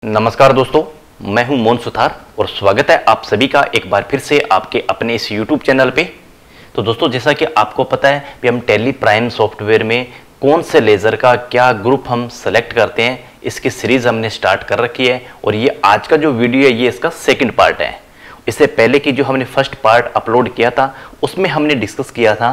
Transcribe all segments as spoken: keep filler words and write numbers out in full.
नमस्कार दोस्तों, मैं हूं मोहन सुथार और स्वागत है आप सभी का एक बार फिर से आपके अपने इस यूट्यूब चैनल पे। तो दोस्तों, जैसा कि आपको पता है कि हम टैली प्राइम सॉफ्टवेयर में कौन से लेज़र का क्या ग्रुप हम सेलेक्ट करते हैं, इसकी सीरीज़ हमने स्टार्ट कर रखी है और ये आज का जो वीडियो है ये इसका सेकेंड पार्ट है। इससे पहले की जो हमने फर्स्ट पार्ट अपलोड किया था उसमें हमने डिस्कस किया था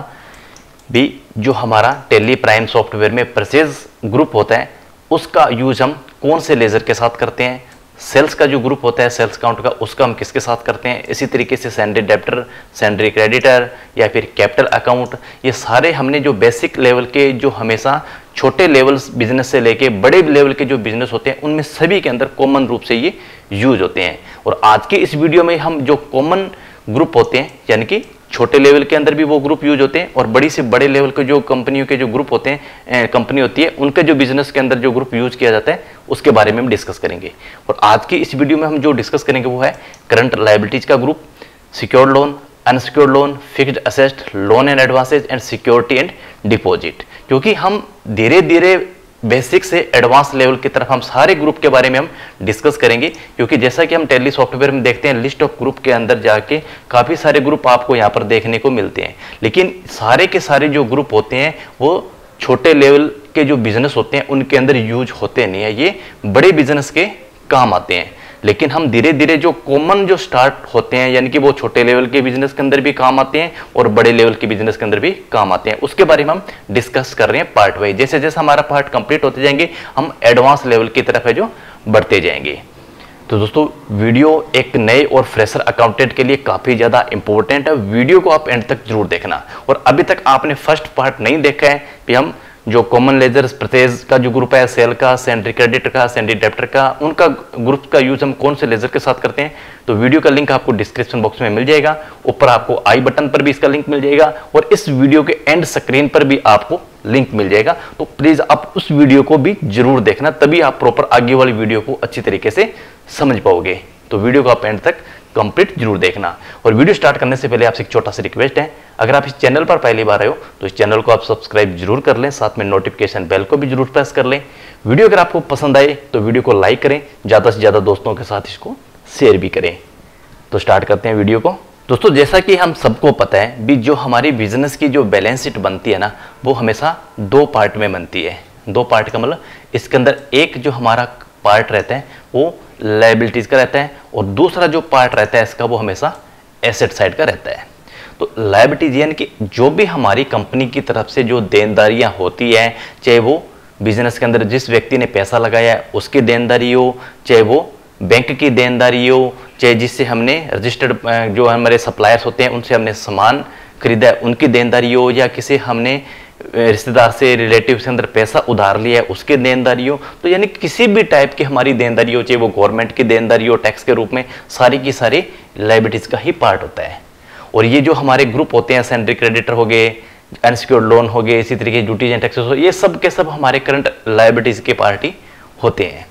भी जो हमारा टैली प्राइम सॉफ्टवेयर में परचेज ग्रुप होता है उसका यूज हम कौन से लेज़र के साथ करते हैं, सेल्स का जो ग्रुप होता है सेल्स काउंट का उसका हम किसके साथ करते हैं, इसी तरीके से सैंडरी डेप्टर, सैंडरी क्रेडिटर या फिर कैपिटल अकाउंट, ये सारे हमने जो बेसिक लेवल के जो हमेशा छोटे लेवल बिजनेस से लेके बड़े लेवल के जो बिजनेस होते हैं उनमें सभी के अंदर कॉमन रूप से ये यूज होते हैं। और आज के इस वीडियो में हम जो कॉमन ग्रुप होते हैं यानी कि छोटे लेवल के अंदर भी वो ग्रुप यूज होते हैं और बड़ी से बड़े लेवल के जो कंपनियों के जो ग्रुप होते हैं, कंपनी होती है उनके जो बिजनेस के अंदर जो ग्रुप यूज किया जाता है उसके बारे में हम डिस्कस करेंगे। और आज की इस वीडियो में हम जो डिस्कस करेंगे वो है करंट लायबिलिटीज का group, secured loan, unsecured loan, fixed asset, loan and advances and security and deposit. क्योंकि हम धीरे धीरे बेसिक से एडवांस लेवल की तरफ हम सारे ग्रुप के बारे में हम डिस्कस करेंगे, क्योंकि जैसा कि हम टैली सॉफ्टवेयर में देखते हैं लिस्ट ऑफ ग्रुप के अंदर जाके काफ़ी सारे ग्रुप आपको यहाँ पर देखने को मिलते हैं, लेकिन सारे के सारे जो ग्रुप होते हैं वो छोटे लेवल के जो बिजनेस होते हैं उनके अंदर यूज होते नहीं है, ये बड़े बिजनेस के काम आते हैं। लेकिन हम धीरे धीरे जो कॉमन जो स्टार्ट होते हैं यानी कि वो छोटे लेवल के बिजनेस के अंदर भी काम आते हैं और बड़े लेवल के बिजनेस के अंदर भी काम आते हैं, उसके बारे में हम डिस्कस कर रहे हैं पार्ट वाइज। जैसे जैसे हमारा पार्ट कंप्लीट होते जाएंगे हम एडवांस लेवल की तरफ है जो बढ़ते जाएंगे। तो दोस्तों, वीडियो एक नए और फ्रेशर अकाउंटेंट के लिए काफ़ी ज़्यादा इंपॉर्टेंट है, वीडियो को आप एंड तक जरूर देखना। और अभी तक आपने फर्स्ट पार्ट नहीं देखा है कि हम जो कॉमन लेजर परचेज का जो ग्रुप है, सेल का, सैंडरी क्रेडिट का, सैंडरी डेप्टर का, उनका ग्रुप का यूज हम कौन से लेजर के साथ करते हैं, तो वीडियो का लिंक आपको डिस्क्रिप्शन बॉक्स में मिल जाएगा, ऊपर आपको आई बटन पर भी इसका लिंक मिल जाएगा और इस वीडियो के एंड स्क्रीन पर भी आपको लिंक मिल जाएगा। तो प्लीज आप उस वीडियो को भी जरूर देखना, तभी आप प्रॉपर आगे वाली वीडियो को अच्छी तरीके से समझ पाओगे। तो वीडियो को आप एंड तक कंप्लीट जरूर देखना। और वीडियो स्टार्ट करने से पहले आपसे एक छोटा सा रिक्वेस्ट है, अगर आप इस चैनल पर पहली बार आए हो तो इस चैनल को आप सब्सक्राइब जरूर कर लें, साथ में नोटिफिकेशन बेल को भी जरूर प्रेस कर लें। वीडियो अगर आपको पसंद आए तो वीडियो को लाइक करें, ज़्यादा से ज़्यादा दोस्तों के साथ इसको शेयर भी करें। तो स्टार्ट करते हैं वीडियो को। दोस्तों, जैसा कि हम सबको पता है भी जो हमारी बिजनेस की जो बैलेंस शीट बनती है ना वो हमेशा दो पार्ट में बनती है। दो पार्ट का मतलब इसके अंदर एक जो हमारा पार्ट रहता है वो लायबिलिटीज का रहता है और दूसरा जो पार्ट रहता है इसका वो हमेशा एसेट साइड का रहता है। तो लायबिलिटीज यानी कि जो भी हमारी कंपनी की तरफ से जो देनदारियां होती है, चाहे वो बिजनेस के अंदर जिस व्यक्ति ने पैसा लगाया है उसकी देनदारी हो, चाहे वो बैंक की देनदारी हो, चाहे जिससे हमने रजिस्टर्ड जो हमारे सप्लायर्स होते हैं उनसे हमने सामान खरीदा है उनकी देनदारी हो, या किसी हमने रिश्तेदार से रिलेटिव से अंदर पैसा उधार लिया है उसके देनदारी हो, तो यानी किसी भी टाइप की हमारी देनदारी हो, चाहे वो गवर्नमेंट की देनदारी हो टैक्स के रूप में, सारी की सारी लायबिलिटीज का ही पार्ट होता है। और ये जो हमारे ग्रुप होते हैं सैंडरी क्रेडिटर हो गए, अनसिक्योर्ड लोन हो गए, इसी तरीके ड्यूटीज एंड टैक्सेस हो, ये सब के सब हमारे करंट लायबिलिटीज के पार्ट ही होते हैं।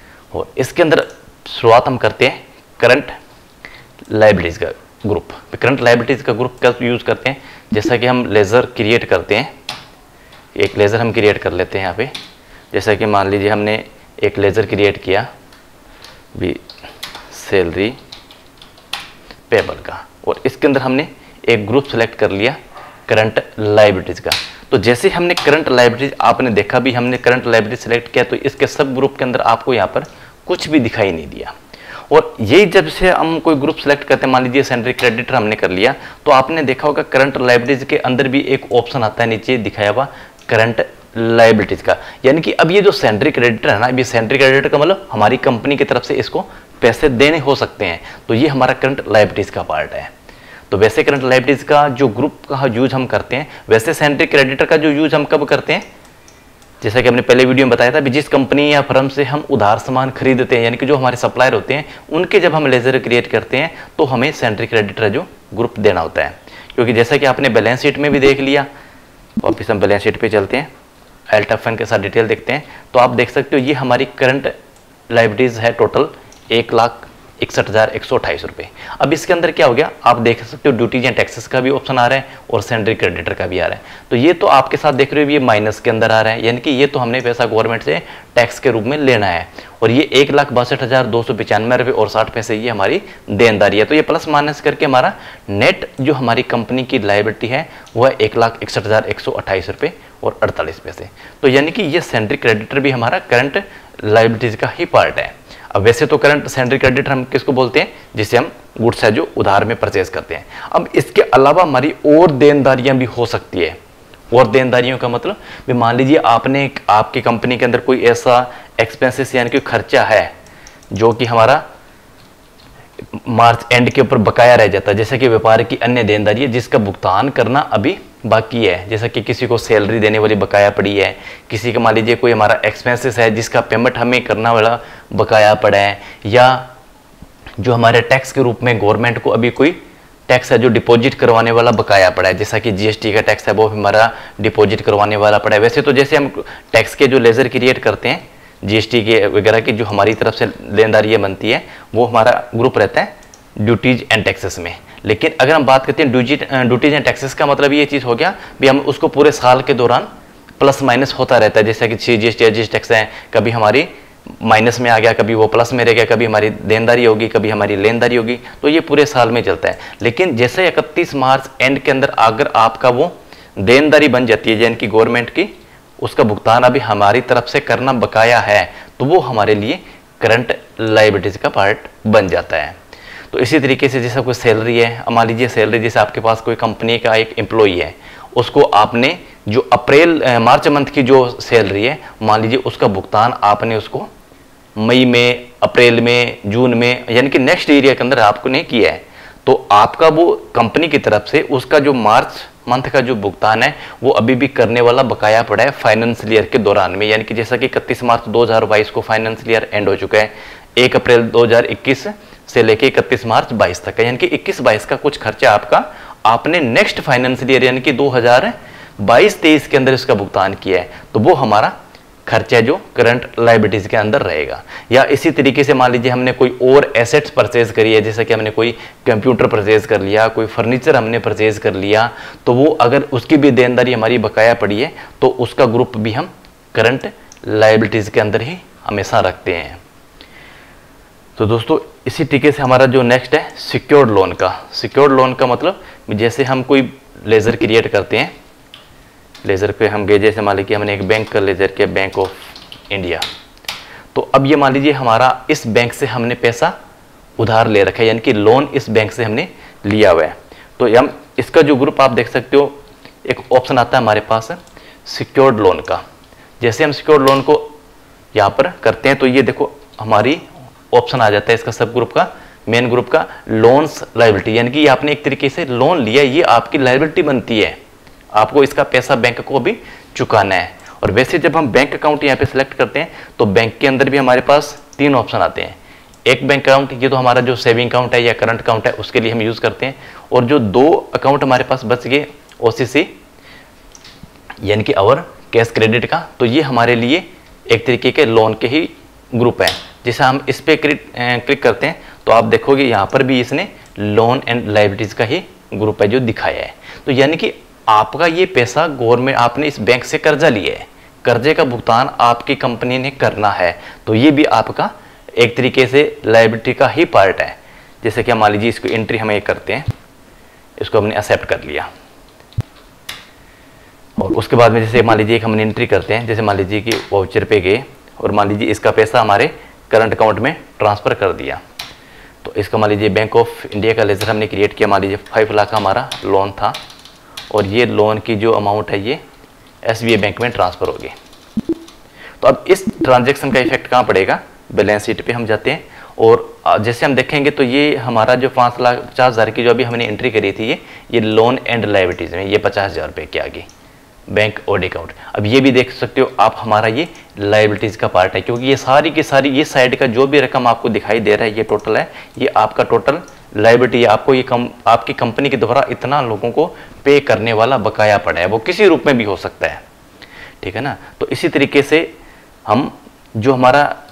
और इसके अंदर शुरुआत हम करते हैं करंट लायबिलिटीज का ग्रुप। करंट लायबिलिटीज का ग्रुप कब यूज करते हैं, जैसा कि हम लेजर क्रिएट करते हैं, एक लेज़र हम क्रिएट कर लेते हैं यहाँ पे। जैसा कि मान लीजिए हमने एक लेज़र क्रिएट किया भी सैलरी पेबल का और इसके अंदर हमने एक ग्रुप सेलेक्ट कर लिया करंट लायबिलिटीज का। तो जैसे हमने करंट लायबिलिटीज आपने देखा भी हमने करंट लायबिलिटीज सेलेक्ट किया तो इसके सब ग्रुप के अंदर आपको यहाँ पर कुछ भी दिखाई नहीं दिया। और यही जब से हम कोई ग्रुप सेलेक्ट करते हैं, मान लीजिए सैंडरी क्रेडिटर हमने कर लिया, तो आपने देखा होगा करंट लायबिलिटीज के अंदर भी एक ऑप्शन आता है नीचे दिखाया हुआ करंट लायबिलिटीज का। यानी कि अब ये जो सैंडरी क्रेडिटर है ना, ये सैंडरी क्रेडिटर का मतलब हमारी कंपनी की तरफ से इसको पैसे देने हो सकते हैं, तो ये हमारा करंट लायबिलिटीज का पार्ट है। तो वैसे करंट लायबिलिटीज का जो ग्रुप का यूज हम करते हैं, वैसे सैंडरी क्रेडिटर का जो यूज हम कब करते हैं, जैसा कि हमने पहले वीडियो में बताया था, जिस कंपनी या फर्म से हम उधार सामान खरीदते हैं यानी कि जो हमारे सप्लायर होते हैं उनके जब हम लेजर क्रिएट करते हैं तो हमें सैंडरी क्रेडिटर जो ग्रुप देना होता है। क्योंकि जैसा कि आपने बैलेंस शीट में भी देख लिया, वापिस हम बैलेंस शीट पे चलते हैं, एल्ट एफ एन के साथ डिटेल देखते हैं, तो आप देख सकते हो ये हमारी करंट लायबिलिटीज है टोटल एक लाख इकसठ हजार एक सौ अट्ठाईस रुपये। अब इसके अंदर क्या हो गया, आप देख सकते हो ड्यूटीज एंड टैक्सेस का भी ऑप्शन आ रहा है और सैलरी क्रेडिटर का भी आ रहा है। तो ये तो आपके साथ देख रहे हो ये माइनस के अंदर आ रहा है, यानी कि ये तो हमने पैसा गवर्नमेंट से टैक्स के रूप में लेना है। और ये एक लाख बासठ हजार दो सौ पचानवे रुपये और साठ पैसे ये हमारी देनदारी है। तो ये प्लस माइनस करके हमारा नेट जो हमारी कंपनी की लायबिलिटी है वह एक लाख इकसठ हजार एक सौ अट्ठाईस रुपये और अड़तालीस पैसे। तो यानी कि ये सैलरी क्रेडिटर भी हमारा करंट लायबिलिटीज का ही पार्ट है। अब वैसे तो करंट सैलरी क्रेडिटर हम किसको बोलते हैं, जिसे हम गुड्स है जो उधार में परचेज करते हैं। अब इसके अलावा हमारी और देनदारियां भी हो सकती है। और देनदारियों का मतलब भी मान लीजिए आपने आपकी कंपनी के अंदर कोई ऐसा एक्सपेंसेस यानी कि खर्चा है जो कि हमारा मार्च एंड के ऊपर बकाया रह जाता है, जैसे कि व्यापार की अन्य देनदारी है जिसका भुगतान करना अभी बाकी है, जैसे कि किसी को सैलरी देने वाली बकाया पड़ी है, किसी का मान लीजिए कोई हमारा एक्सपेंसेस है जिसका पेमेंट हमें करना वाला बकाया पड़ा है, या जो हमारे टैक्स के रूप में गवर्नमेंट को अभी कोई टैक्स है जो डिपॉजिट करवाने वाला बकाया पड़ा है, जैसा कि जीएसटी का टैक्स है वो हमारा डिपॉजिट करवाने वाला पड़ा है। वैसे तो जैसे हम टैक्स के जो लेजर क्रिएट करते हैं जीएसटी के वगैरह की जो हमारी तरफ से देनदारियाँ बनती है वो हमारा ग्रुप रहता है ड्यूटीज एंड टैक्सेस में। लेकिन अगर हम बात करते हैं ड्यूटीज ड्यूटीज एंड टैक्सेस का मतलब ये चीज़ हो गया भी हम उसको पूरे साल के दौरान प्लस माइनस होता रहता है, जैसे कि जीएसटी जीएसटी टैक्स है कभी हमारी माइनस में आ गया, कभी वो प्लस में रह गया, कभी हमारी देनदारी होगी, कभी हमारी लेनदारी होगी, तो ये पूरे साल में चलता है। लेकिन जैसे इकतीस मार्च एंड के अंदर अगर आपका वो देनदारी बन जाती है यानी कि गवर्नमेंट की, उसका भुगतान अभी हमारी तरफ से करना बकाया है, तो वो हमारे लिए करंट लायबिलिटीज का पार्ट बन जाता है। तो इसी तरीके से जैसे कोई सैलरी है, मान लीजिए सैलरी जैसे आपके पास कोई कंपनी का एक एम्प्लॉई है, उसको आपने जो अप्रैल मार्च मंथ की जो सैलरी है मान लीजिए उसका भुगतान आपने उसको मई में, अप्रैल में, जून में यानी कि नेक्स्ट एरिया के अंदर आपने किया है, तो आपका वो कंपनी की तरफ से उसका जो मार्च मंथ का जो भुगतान है वो अभी भी करने वाला बकाया पड़ा है फाइनेंशियल ईयर के दौरान में, यानी कि जैसा कि इकतीस मार्च दो हज़ार बाईस को फाइनेंशियल ईयर एंड हो चुका है, एक अप्रैल दो हज़ार इक्कीस से लेके इकतीस मार्च बाईस तक है, यानी कि इक्कीस बाईस का कुछ खर्चा आपका आपने नेक्स्ट फाइनेंशियल ईयर यानी कि दो हज़ार बाईस तेईस के अंदर इसका भुगतान किया है, तो वो हमारा खर्चा जो करंट लायबिलिटीज के अंदर रहेगा। या इसी तरीके से मान लीजिए हमने कोई और एसेट्स परचेज करी है, जैसे कि हमने कोई कंप्यूटर परचेज कर लिया, कोई फर्नीचर हमने परचेज कर लिया, तो वो अगर उसकी भी देनदारी हमारी बकाया पड़ी है तो उसका ग्रुप भी हम करंट लायबिलिटीज के अंदर ही हमेशा रखते हैं। तो दोस्तों इसी तरीके से हमारा जो नेक्स्ट है सिक्योर्ड लोन का। सिक्योर्ड लोन का मतलब जैसे हम कोई लेजर क्रिएट करते हैं, लेजर पे हम गए, जैसे मान लीजिए हमने एक बैंक का लेजर किया, बैंक ऑफ इंडिया, तो अब ये मान लीजिए हमारा इस बैंक से हमने पैसा उधार ले रखा है, यानी कि लोन इस बैंक से हमने लिया हुआ है। तो हम इसका जो ग्रुप आप देख सकते हो, एक ऑप्शन आता है हमारे पास सिक्योर्ड लोन का। जैसे हम सिक्योर्ड लोन को यहाँ पर करते हैं तो ये देखो हमारी ऑप्शन आ जाता है इसका सब ग्रुप का, मेन ग्रुप का लोन्स लायबिलिटी, यानी कि ये आपने एक तरीके से लोन लिया, ये आपकी लायबिलिटी बनती है, आपको इसका पैसा बैंक को भी चुकाना है। और वैसे जब हम बैंक अकाउंट यहाँ पे सिलेक्ट करते हैं तो बैंक के अंदर भी हमारे पास तीन ऑप्शन आते हैं। एक बैंक अकाउंट ये तो हमारा जो सेविंग अकाउंट है या करंट अकाउंट है उसके लिए हम यूज़ करते हैं, और जो दो अकाउंट हमारे पास बच गए ओसीसी यानी कि और कैश क्रेडिट का, तो ये हमारे लिए एक तरीके के लोन के ही ग्रुप है। जैसे हम इस पर क्लिक करते हैं तो आप देखोगे यहाँ पर भी इसने लोन एंड लायबिलिटीज का ही ग्रुप है जो दिखाया है। तो यानी कि आपका ये पैसा गवर्नमेंट आपने इस बैंक से कर्जा लिया है, कर्जे का भुगतान आपकी कंपनी ने करना है, तो ये भी आपका एक तरीके से लायबिलिटी का ही पार्ट है। जैसे कि मान लीजिए इसको एंट्री हम ये करते हैं, इसको हमने एक्सेप्ट कर लिया, और उसके बाद में जैसे मान लीजिए हमने एंट्री करते हैं, जैसे मान लीजिए कि वाउचर पे गए और मान लीजिए इसका पैसा हमारे करंट अकाउंट में ट्रांसफ़र कर दिया, तो इसका मान लीजिए बैंक ऑफ इंडिया का लेजर हमने क्रिएट किया, मान लीजिए फाइव लाख का हमारा लोन था, और ये लोन की जो अमाउंट है ये एसबीआई बैंक में ट्रांसफ़र होगी। तो अब इस ट्रांजैक्शन का इफेक्ट कहाँ पड़ेगा, बैलेंस शीट पे हम जाते हैं, और जैसे हम देखेंगे तो ये हमारा जो पाँच लाख पचास हज़ार की जो अभी हमने एंट्री करी थी ये ये लोन एंड लायबिलिटीज़ में ये पचास हज़ार रुपये की आ गई बैंक ओडी अकाउंट। अब ये भी देख सकते हो आप हमारा ये लायबिलिटीज़ का पार्ट है, क्योंकि ये सारी की सारी ये साइड का जो भी रकम आपको दिखाई दे रहा है ये टोटल है, ये आपका टोटल लायबिलिटी है। आपको ये कम आपकी कंपनी के द्वारा इतना लोगों को पे करने वाला बकाया पड़ा है, वो किसी रूप में भी हो सकता है, ठीक है ना। तो इसी तरीके से हम जो हमारा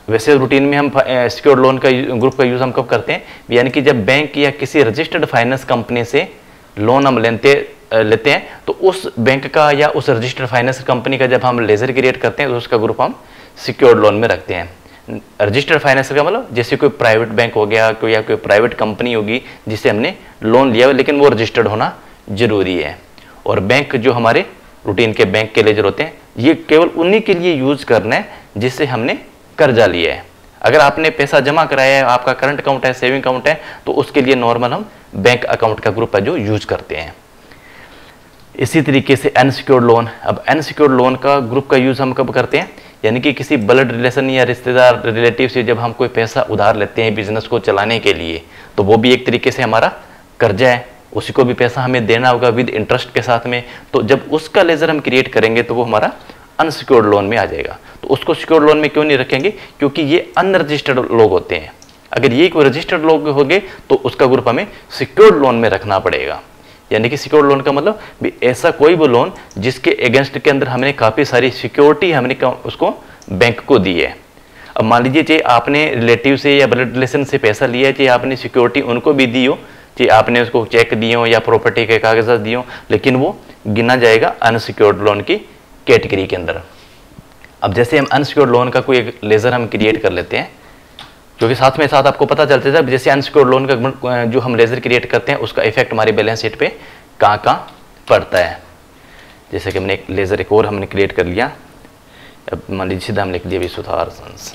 वैसे रूटीन में हम सिक्योर्ड लोन का ग्रुप का यूज़ हम कब करते हैं, यानी कि जब बैंक या किसी रजिस्टर्ड फाइनेंस कंपनी से लोन हम लेते लेते हैं तो उस बैंक का या उस रजिस्टर्ड फाइनेंस कंपनी का जब हम लेजर क्रिएट करते हैं तो उसका ग्रुप हम सिक्योर्ड लोन में रखते हैं। रजिस्टर्ड फाइनेंस का मतलब जैसे कोई प्राइवेट बैंक हो गया, कोई या कोई प्राइवेट कंपनी होगी जिससे हमने लोन लिया, लेकिन वो रजिस्टर्ड होना जरूरी है। और बैंक जो हमारे रूटीन के बैंक के लेजर होते हैं, ये केवल उन्हीं के लिए यूज करना है जिससे हमने कर्जा लिया है। अगर आपने पैसा जमा कराया है, आपका करंट अकाउंट है, सेविंग अकाउंट है, तो उसके लिए नॉर्मल हम बैंक अकाउंट का ग्रुप है जो यूज करते हैं। इसी तरीके से अनसिक्योर्ड लोन, अब अनसिक्योर्ड लोन का ग्रुप का यूज हम कब करते हैं, यानी कि किसी ब्लड रिलेशन या रिश्तेदार रिलेटिव से जब हम कोई पैसा उधार लेते हैं बिजनेस को चलाने के लिए, तो वो भी एक तरीके से हमारा कर्जा है, उसी को भी पैसा हमें देना होगा विद इंटरेस्ट के साथ में। तो जब उसका लेजर हम क्रिएट करेंगे तो वो हमारा अनसिक्योर्ड लोन में आ जाएगा। तो उसको सिक्योर्ड लोन में क्यों नहीं रखेंगे, क्योंकि ये अनरजिस्टर्ड लोग होते हैं। अगर ये कोई रजिस्टर्ड लोग होंगे तो उसका ग्रुप हमें सिक्योर्ड लोन में रखना पड़ेगा। यानी कि सिक्योर्ड लोन का मतलब भी ऐसा कोई भी लोन जिसके अगेंस्ट के अंदर हमने काफ़ी सारी सिक्योरिटी हमने उसको बैंक को दी है। अब मान लीजिए चाहे आपने रिलेटिव से या ब्लड रिलेशन से पैसा लिया है, चाहे आपने सिक्योरिटी उनको भी दी हो, चाहे आपने उसको चेक दिए हो या प्रॉपर्टी के कागजात दिए हो, लेकिन वो गिना जाएगा अनसिक्योर्ड लोन की कैटेगरी के अंदर। अब जैसे हम अनसिक्योर्ड लोन का कोई एक लेजर हम क्रिएट कर लेते हैं, क्योंकि साथ में साथ आपको पता चलता है जैसे अनसिक्योर्ड लोन का जो हम लेजर क्रिएट करते हैं उसका इफेक्ट हमारी बैलेंस शीट पे कहाँ कहाँ पड़ता है। जैसे कि हमने एक लेजर एक और हमने क्रिएट कर लिया, अब मान लीजिए सीधा हम लिख दिया सुथार सन्स।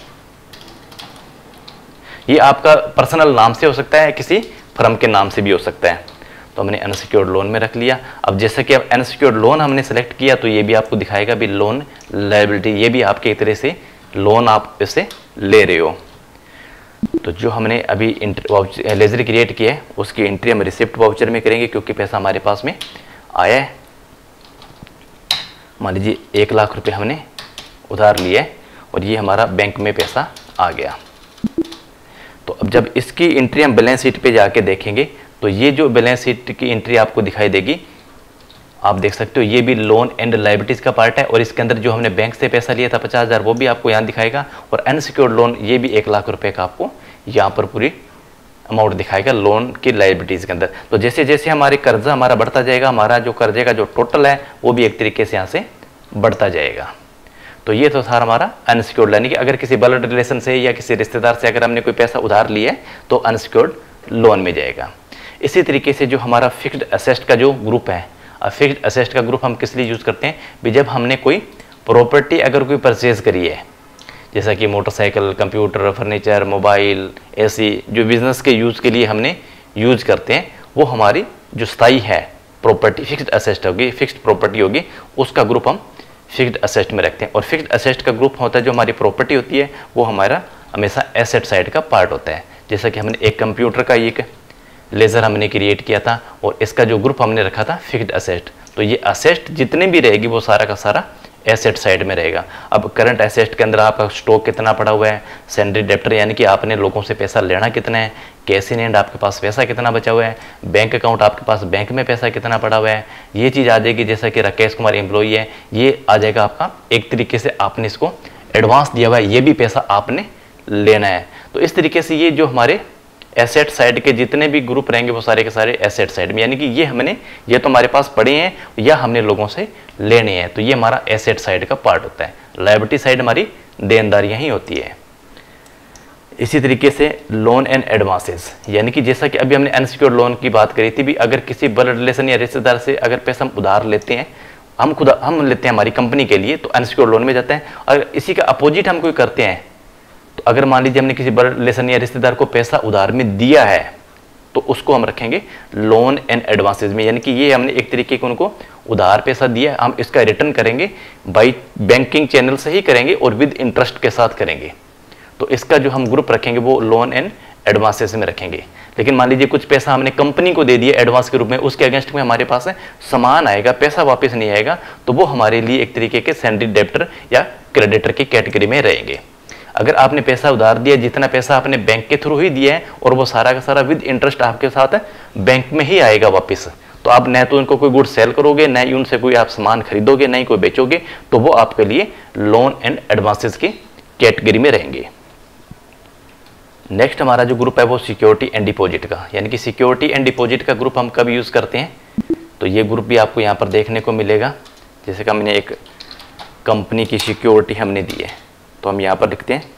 ये आपका पर्सनल नाम से हो सकता है, किसी फर्म के नाम से भी हो सकता है। तो हमने अनसिक्योर्ड लोन में रख लिया। अब जैसे कि अब अनसिक्योर्ड लोन हमने सेलेक्ट किया तो ये भी आपको दिखाएगा भी लोन लायबिलिटी, ये भी आपके एक तरह से लोन आप इससे ले रहे हो। तो जो हमने अभी लेजर क्रिएट किया है उसकी एंट्री हम रिसिप्ट वाउचर में करेंगे, क्योंकि पैसा हमारे पास में आया है। मान लीजिए एक लाख रुपए हमने उधार लिया है और ये हमारा बैंक में पैसा आ गया। तो अब जब इसकी एंट्री हम बैलेंस शीट पे जाके देखेंगे तो ये जो बैलेंस शीट की एंट्री आपको दिखाई देगी, आप देख सकते हो ये भी लोन एंड लायबिलिटीज का पार्ट है। और इसके अंदर जो हमने बैंक से पैसा लिया था पचास हज़ार वो भी आपको यहाँ दिखाएगा, और अनसिक्योर्ड लोन ये भी एक लाख रुपए का आपको यहाँ पर पूरी अमाउंट दिखाएगा लोन की लायबिलिटीज के अंदर। तो जैसे जैसे हमारे कर्जा हमारा बढ़ता जाएगा, हमारा जो कर्जे का जो टोटल है वो भी एक तरीके से यहाँ से बढ़ता जाएगा। तो ये तो था हमारा अनसिक्योर्ड, यानी कि अगर किसी ब्लड रिलेशन से या किसी रिश्तेदार से अगर हमने कोई पैसा उधार लिया है तो अनसिक्योर्ड लोन में जाएगा। इसी तरीके से जो हमारा फिक्स्ड एसेट का जो ग्रुप है, फिक्स्ड एसेट का ग्रुप हम किस लिए यूज करते हैं भी, जब हमने कोई प्रॉपर्टी अगर कोई परचेज करी है, जैसा कि motorcycle, computer, furniture, mobile, AC, जो बिजनेस के यूज के लिए हमने यूज करते हैं, वो हमारी जो स्थायी है प्रॉपर्टी फिक्स्ड एसेट होगी, फिक्स्ड प्रॉपर्टी होगी, उसका ग्रुप हम फिक्स्ड एसेट में रखते हैं। और फिक्स्ड एसेट का ग्रुप होता है जो हमारी प्रॉपर्टी होती है वो हमारा हमेशा एसेट साइड का पार्ट होता है। जैसा कि हमने एक कंप्यूटर का एक लेजर हमने क्रिएट किया था और इसका जो ग्रुप हमने रखा था फिक्स्ड एसेट, तो ये एसेट जितने भी रहेगी वो सारा का सारा एसेट साइड में रहेगा। अब करंट एसेट के अंदर आपका स्टॉक कितना पड़ा हुआ है, सैलरी डेप्टर यानी कि आपने लोगों से पैसा लेना कितना है, कैश इन हैंड आपके पास पैसा कितना बचा हुआ है, बैंक अकाउंट आपके पास बैंक में पैसा कितना पड़ा हुआ है, ये चीज़ आ जाएगी। जैसा कि राकेश कुमार एम्प्लॉई है, ये आ जाएगा आपका, एक तरीके से आपने इसको एडवांस दिया हुआ है, ये भी पैसा आपने लेना है। तो इस तरीके से ये जो हमारे एसेट साइड के जितने भी ग्रुप रहेंगे वो सारे के सारे एसेट साइड में, यानी कि ये हमने ये तो हमारे पास पड़े हैं या हमने लोगों से लेने हैं, तो ये हमारा एसेट साइड का पार्ट होता है। लायबिलिटी साइड हमारी देनदारियां ही होती है। इसी तरीके से लोन एंड एडवांसेस, यानी कि जैसा कि अभी हमने अनसिक्योर्ड लोन की बात करी थी भी, अगर किसी ब्लड रिलेशन या रिश्तेदार से अगर पैसा हम उधार लेते हैं, हम खुद हम लेते हैं हमारी कंपनी के लिए, तो अनसिक्योर्ड लोन में जाते हैं। और इसी का अपोजिट हम कोई करते हैं, तो अगर मान लीजिए हमने किसी ब्लड रिलेशन या रिश्तेदार को पैसा उधार में दिया है तो उसको हम रखेंगे लोन एंड एडवांसेस में, यानी कि ये हमने एक तरीके को उनको उधार पैसा दिया, हम इसका रिटर्न करेंगे बाई बैंकिंग चैनल से ही करेंगे और विद इंटरेस्ट के साथ करेंगे। तो इसका जो हम ग्रुप रखेंगे वो लोन एंड एडवांसेस में रखेंगे। लेकिन मान लीजिए कुछ पैसा हमने कंपनी को दे दिया एडवांस के रूप में, उसके अगेंस्ट में हमारे पास है सामान आएगा, पैसा वापस नहीं आएगा, तो वो हमारे लिए एक तरीके के सैलरी डेप्टर या क्रेडिटर की कैटेगरी में रहेंगे। अगर आपने पैसा उधार दिया, जितना पैसा आपने बैंक के थ्रू ही दिया है और वो सारा का सारा विद इंटरेस्ट आपके साथ बैंक में ही आएगा वापस, तो आप न तो उनको कोई गुड सेल करोगे, न ही उनसे कोई आप सामान खरीदोगे, न ही कोई बेचोगे, तो वो आपके लिए लोन एंड एडवांसेस की कैटेगरी में रहेंगे। नेक्स्ट हमारा जो ग्रुप है वो सिक्योरिटी एंड डिपॉजिट का, यानी कि सिक्योरिटी एंड डिपॉजिट का ग्रुप हम कब यूज़ करते हैं, तो ये ग्रुप भी आपको यहाँ पर देखने को मिलेगा। जैसे कि हमने एक कंपनी की सिक्योरिटी हमने दी है, तो हम यहाँ पर लिखते हैं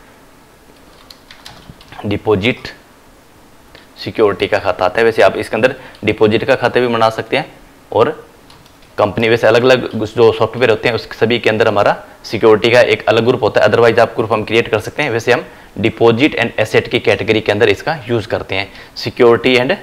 डिपॉजिट सिक्योरिटी का खाता आता है। वैसे आप इसके अंदर डिपॉजिट का खाता भी बना सकते हैं और कंपनी, वैसे अलग अलग जो सॉफ्टवेयर होते हैं उस सभी के अंदर हमारा सिक्योरिटी का एक अलग ग्रुप होता है, अदरवाइज आप ग्रुप हम क्रिएट कर सकते हैं। वैसे हम डिपॉजिट एंड एसेट की कैटेगरी के अंदर इसका यूज़ करते हैं, सिक्योरिटी एंड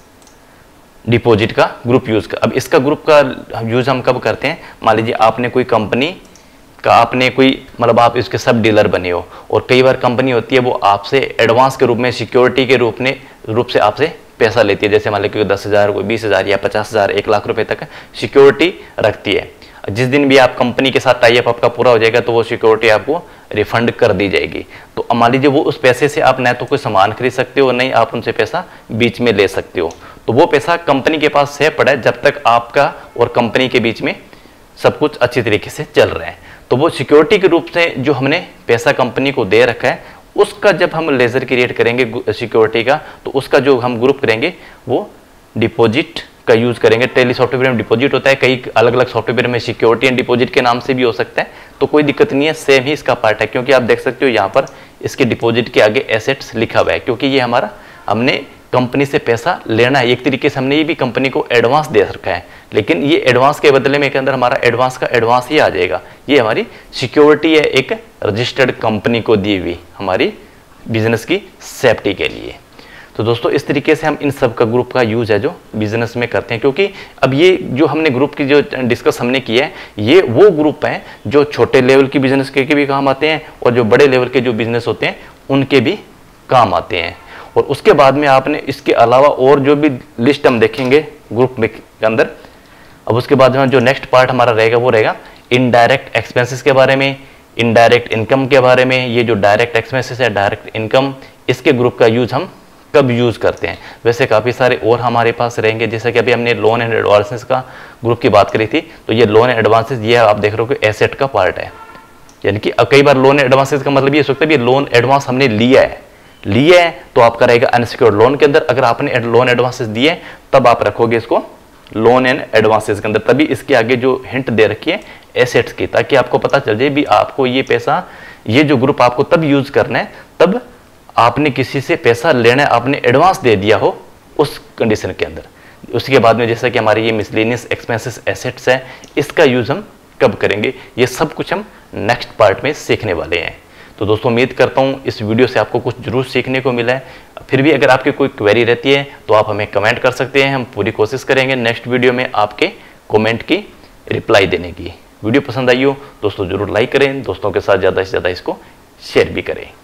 डिपॉजिट का ग्रुप यूज़ कर। अब इसका ग्रुप का यूज़ हम कब करते हैं, मान लीजिए आपने कोई कंपनी का, आपने कोई मतलब आप इसके सब डीलर बने हो और कई बार कंपनी होती है वो आपसे एडवांस के रूप में, सिक्योरिटी के रूप में रूप से आपसे पैसा लेती है। जैसे मान लीजिए दस हज़ार कोई बीस हज़ार या पचास हज़ार एक लाख रुपए तक सिक्योरिटी रखती है। जिस दिन भी आप कंपनी के साथ टाई अप आपका पूरा हो जाएगा तो वो सिक्योरिटी आपको रिफंड कर दी जाएगी। तो मान लीजिए वो उस पैसे से आप न तो कोई सामान खरीद सकते हो, नहीं आप उनसे पैसा बीच में ले सकते हो। तो वो पैसा कंपनी के पास सेव पड़ा है जब तक आपका और कंपनी के बीच में सब कुछ अच्छी तरीके से चल रहा है। तो वो सिक्योरिटी के रूप से जो हमने पैसा कंपनी को दे रखा है, उसका जब हम लेजर क्रिएट करेंगे सिक्योरिटी का, तो उसका जो हम ग्रुप करेंगे वो डिपॉजिट का यूज करेंगे। टैली सॉफ्टवेयर में डिपॉजिट होता है, कई अलग अलग सॉफ्टवेयर में सिक्योरिटी एंड डिपॉजिट के नाम से भी हो सकता है, तो कोई दिक्कत नहीं है, सेम ही इसका पार्ट है। क्योंकि आप देख सकते हो यहाँ पर इसके डिपॉजिट के आगे एसेट्स लिखा हुआ है, क्योंकि ये हमारा हमने कंपनी से पैसा लेना है। एक तरीके से हमने ये भी कंपनी को एडवांस दे रखा है, लेकिन ये एडवांस के बदले में के अंदर हमारा एडवांस का एडवांस ही आ जाएगा। ये हमारी सिक्योरिटी है एक रजिस्टर्ड कंपनी को दी हुई, हमारी बिजनेस की सेफ्टी के लिए। तो दोस्तों इस तरीके से हम इन सब का ग्रुप का यूज है जो बिजनेस में करते हैं। क्योंकि अब ये जो हमने ग्रुप की जो डिस्कस हमने किया है, ये वो ग्रुप हैं जो छोटे लेवल की बिजनेस के, के भी काम आते हैं और जो बड़े लेवल के जो बिजनेस होते हैं उनके भी काम आते हैं। और उसके बाद में आपने इसके अलावा और जो भी लिस्ट हम देखेंगे ग्रुप में के अंदर, अब उसके बाद में जो नेक्स्ट पार्ट हमारा रहेगा वो रहेगा इनडायरेक्ट एक्सपेंसेस के बारे में, इनडायरेक्ट इनकम के बारे में। ये जो डायरेक्ट एक्सपेंसेस है, डायरेक्ट इनकम, इसके ग्रुप का यूज हम कब यूज करते हैं। वैसे काफ़ी सारे और हमारे पास रहेंगे, जैसे कि अभी हमने लोन एंड एडवांसेस का ग्रुप की बात करी थी, तो ये लोन एंड एडवांसेस ये आप देख रहे हो कि एसेट का पार्ट है। यानी कि कई बार लोन एडवांसेस का मतलब ये हो सकता है भी लोन एडवांस हमने लिया है लिया है तो आपका रहेगा अनसिक्योर्ड लोन के अंदर। अगर आपने लोन एडवांसेस दिए तब आप रखोगे इसको लोन एंड एडवांसेस के अंदर। तभी इसके आगे जो हिंट दे रखी है एसेट्स की, ताकि आपको पता चल जाए भी आपको ये पैसा, ये जो ग्रुप आपको तब यूज करना है तब आपने किसी से पैसा लेना है, आपने एडवांस दे दिया हो उस कंडीशन के अंदर। उसके बाद में जैसा कि हमारे ये मिसलेनियस एक्सपेंसेस एसेट्स है, इसका यूज हम कब करेंगे, ये सब कुछ हम नेक्स्ट पार्ट में सीखने वाले हैं। तो दोस्तों उम्मीद करता हूँ इस वीडियो से आपको कुछ जरूर सीखने को मिला है। फिर भी अगर आपकी कोई क्वेरी रहती है तो आप हमें कमेंट कर सकते हैं, हम पूरी कोशिश करेंगे नेक्स्ट वीडियो में आपके कमेंट की रिप्लाई देने की। वीडियो पसंद आई हो दोस्तों जरूर लाइक करें, दोस्तों के साथ ज़्यादा से ज़्यादा इसको शेयर भी करें।